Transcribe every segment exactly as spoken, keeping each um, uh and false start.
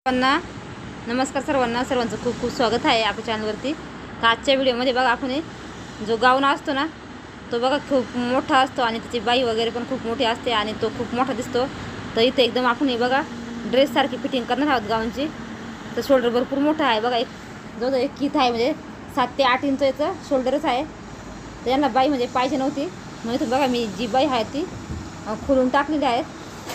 सर्वांना नमस्कार. सर्वांना सर्वांचं खूप खूप स्वागत आहे आपल्या चॅनलवरती. तर आजच्या व्हिडिओमध्ये बघा आपण जो गाऊन असतो ना तो बघा खूप मोठा असतो आणि त्याची बाई वगैरे पण खूप मोठी असते आणि तो खूप मोठा दिसतो. तर इथे एकदम आपण हे बघा ड्रेससारखी फिटिंग करणार आहोत गाऊनची. तर शोल्डर भरपूर मोठा आहे बघा, एक जवळजवळ एक कित आहे, म्हणजे सात ते आठ इंच याचं शोल्डरच आहे. तर यांना बाई म्हणजे पाहिजे नव्हती, मग इथून बघा मी जी बाई आहे ती खोलून टाकलेली आहे.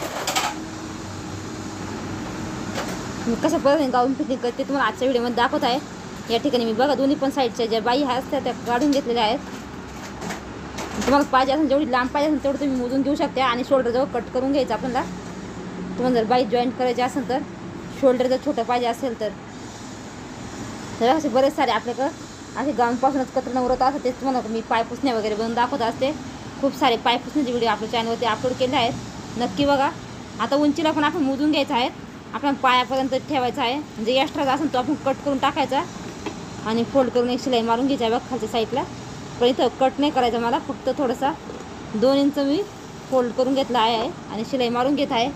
मी कसं पद्धतीने गाऊन फिटिंग करते तुम्हाला आजच्या व्हिडिओमध्ये दाखवत आहे. या ठिकाणी मी बघा दोन्ही पण साईडच्या ज्या बाई असतात त्या काढून घेतलेल्या आहेत. तुम्हाला पाहिजे असेल जेवढी लांब पाहिजे असेल तेवढं तुम्ही मोजून घेऊ शकता आणि शोल्डर जवळ कट करून घ्यायचं आपल्याला. तुम्हाला जर बाई जॉईंट करायची असेल तर, शोल्डर जर छोटं पाहिजे असेल तर तर असे बरेच सारे आपल्याकडं असे गाऊनपासूनच कत्र उरत असतात. ते तुम्हाला मी पायपुसण्या वगैरे बनवून दाखवत असते. खूप सारे पायपुसण्याचे व्हिडिओ आपल्या चॅनलवरती अपलोड केले आहेत, नक्की बघा. आता उंचीला पण आपण मोजून घ्यायचं आहे, आपण पायापर्यंत ठेवायचा आहे. म्हणजे एक्स्ट्रा असेल तो आपण कट करून टाकायचा आणि फोल्ड करून एक शिलाई मारून घ्यायची आहे बघा खालच्या साईडला. पण इथं कट नाही करायचं मला, फक्त थोडासा दोन इंच मी फोल्ड करून घेतला आहे आणि शिलाई मारून घेत आहे.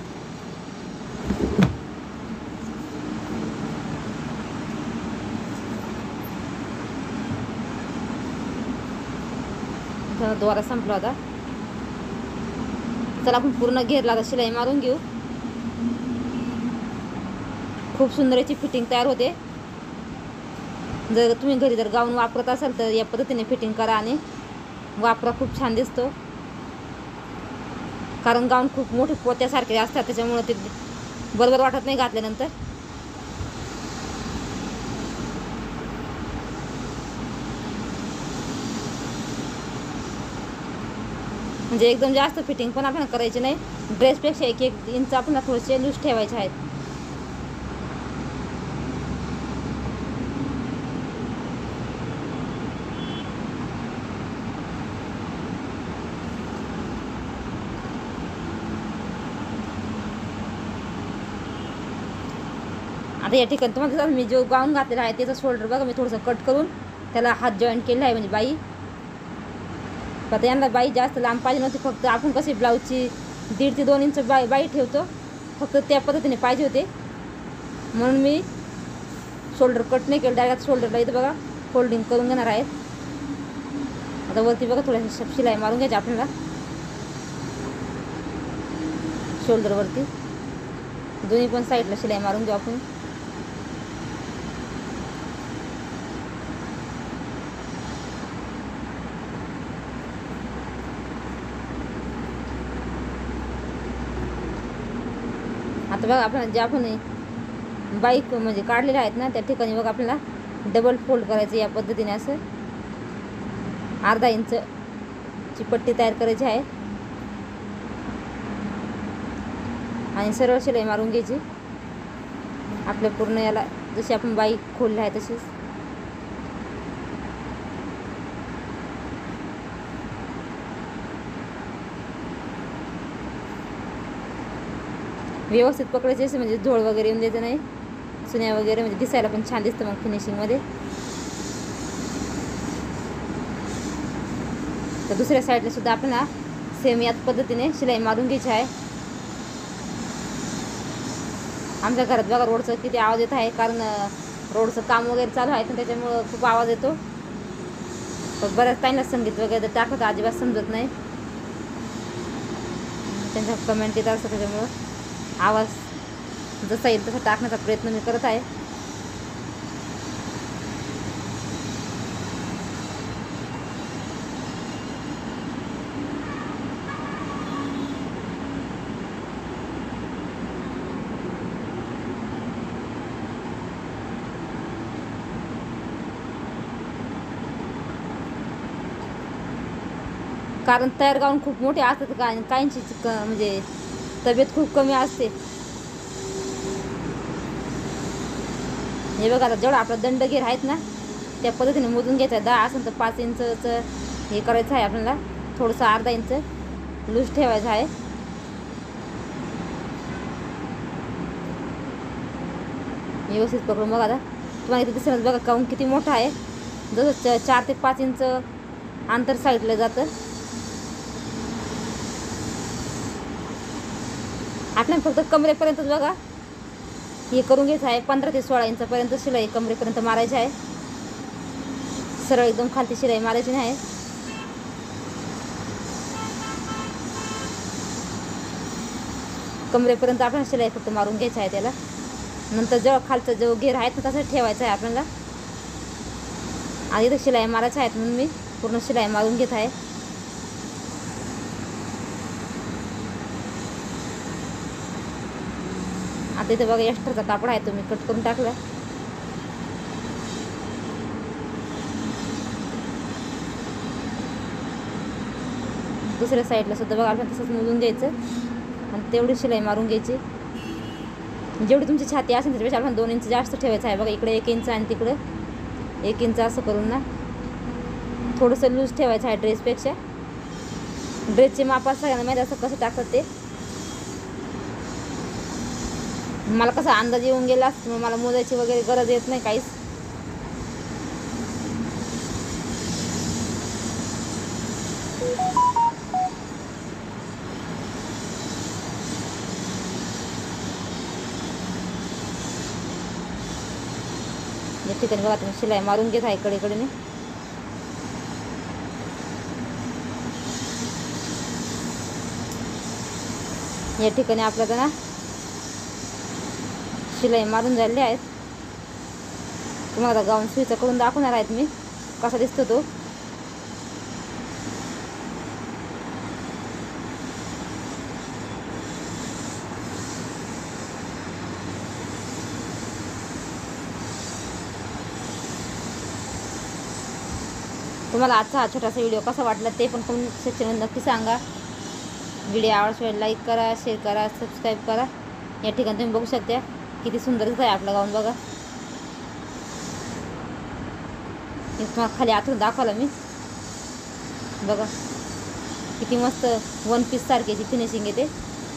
द्वारा संपला होता. चला आपण पूर्ण घेरला आता शिलाई मारून घेऊ. खूप सुंदर याची फिटिंग तयार होते. जर तुम्ही घरी जर गाऊन वापरत असाल तर या पद्धतीने फिटिंग करा आणि वापरा, खूप छान दिसतो. कारण गाऊन खूप मोठे पोत्यासारखे असतात, त्याच्यामुळे ते बरोबर वाटत नाही घातल्यानंतर. म्हणजे एकदम जास्त फिटिंग पण आपल्याला करायची नाही. ड्रेसपेक्षा एक एक इंच आपल्याला थोडेसे लूज ठेवायचे आहेत. आता या ठिकाणी तुम्हाला मी जो गाऊन घातलेला आहे त्याचा शोल्डर बघा मी थोडंसं कट करून त्याला हात जॉईंट केलेला आहे, म्हणजे बाई. आता यांना बाई जास्त लांब पाहिजे नव्हती, फक्त आपण कशी ब्लाऊजची दीड ते दोन इंच बाई बाई ठेवतो, फक्त त्या पद्धतीने पाहिजे होते म्हणून मी शोल्डर कट नाही केलं. डायरेक्ट शोल्डरला इथं बघा फोल्डिंग करून घेणार आहेत. आता वरती बघा थोड्याशा शिलाई मारून घ्यायची आपल्याला शोल्डरवरती. दोन्ही पण साईडला शिलाई मारून घेऊ आपण. आता बघा आपण जे आपण बाईक म्हणजे काढलेले आहेत ना त्या ठिकाणी बघा आपल्याला डबल फोल्ड करायचं या पद्धतीने. असं अर्धा इंचची पट्टी तयार करायची आहे आणि सरळ शिलाई मारून घ्यायची आपल्या पूर्ण याला, जशी आपण बाईक खोलली आहे तशीच. व्यवस्थित पकडायचे असे, म्हणजे झोळ वगैरे येऊन द्यायचं नाही, सुन्या वगैरे, म्हणजे दिसायला पण छान दिसतं मग फिनिशिंगमध्ये. तर दुसऱ्या साईडला सुद्धा आपल्याला सेम याच पद्धतीने शिलाई मारून घ्यायची आहे. आमच्या घरात बघा रोडचं किती आवाज येत आहे, कारण रोडचं काम वगैरे चालू आहे तर त्याच्यामुळं खूप आवाज येतो. पण बऱ्याच टाईमला संगीत वगैरे टाकत अजिबात समजत नाही, त्यांच्या कमेंट येत असतं, त्याच्यामुळं आवाज जसा येईल तसा टाकण्याचा प्रयत्न मी करत आहे. कारण तयार गाऊन खूप मोठे असतात, का काहींची म्हणजे तब्येत खूप कमी असते. हे बघा आता जेवढा आपला दंड घेर आहेत ना त्या पद्धतीने मोजून घ्यायचा आहे. दहा असेल तर पाच इंचचं हे करायचं आहे आपल्याला, थोडंसं अर्धा इंच लूज ठेवायचं आहे. व्यवस्थित पकडून बघा. आता तुम्हाला इथे दिसेल बघा गाऊन किती मोठा आहे. जसं चार ते पाच इंच अंतर साईडला जातं. आपल्याला फक्त कमरेपर्यंतच बघा हे करून घ्यायचं आहे. पंधरा ते सोळा इंचापर्यंत शिलाई कमरेपर्यंत मारायची आहे. सरळ एकदम खालती शिलाई मारायची नाही. कमरेपर्यंत आपण शिलाई फक्त मारून घ्यायचं आहे त्याला. नंतर जेव्हा खालचा जो घेर आहे तो तसंच ठेवायचा आहे आपल्याला. आधी तर शिलाई मारायच्या आहेत म्हणून मी पूर्ण शिलाई मारून घेत आहे. आता इथे बघा एक्स्ट्राचा कापड आहे तो मी कट करून टाकला. दुसऱ्या साईडला सुद्धा बघा आपण तसंच मोजून घ्यायचं आणि तेवढी शिलाई मारून घ्यायची. जेवढी तुमची छाती असेल त्याच्यापेक्षा आपण दोन इंच जास्त ठेवायचं आहे. बघा इकडे एक इंच आणि तिकडे एक इंच असं करून ना थोडंसं लूज ठेवायचं आहे ड्रेसपेक्षा. ड्रेसचे माप सगळ्यांना माहिती असं कसं टाकतात ते. मला कसा अंदाज येऊन गेला मग मला मोजायची वगैरे गरज येत नाही काहीच. या ठिकाणी बघा तुम्ही शिलाई मारून घेत आहे कडेकडेने. या ठिकाणी आपल्याला ना शिलाई मारून झालेली आहेत. तुम्हाला गाऊन सुईचा करून दाखवणार आहेत मी कसा दिसतो तो. तुम्हाला आजचा हा छोटासा व्हिडिओ कसा वाटला ते पण कमेंट सेक्शनमध्ये नक्की सांगा. व्हिडिओ आवडल्यास लाईक करा, शेअर करा, सबस्क्राईब करा. या ठिकाणी तुम्ही बघू शकता किती सुंदर दिसत आहे आपला गाऊन. बघा हे तुम्हाला खाली आतून दाखवलं मी. बघा किती मस्त वन पीस सारखीची फिनिशिंग येते.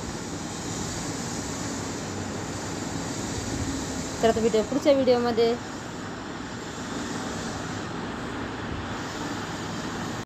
तर आता व्हिडिओ पुढच्या व्हिडिओमध्ये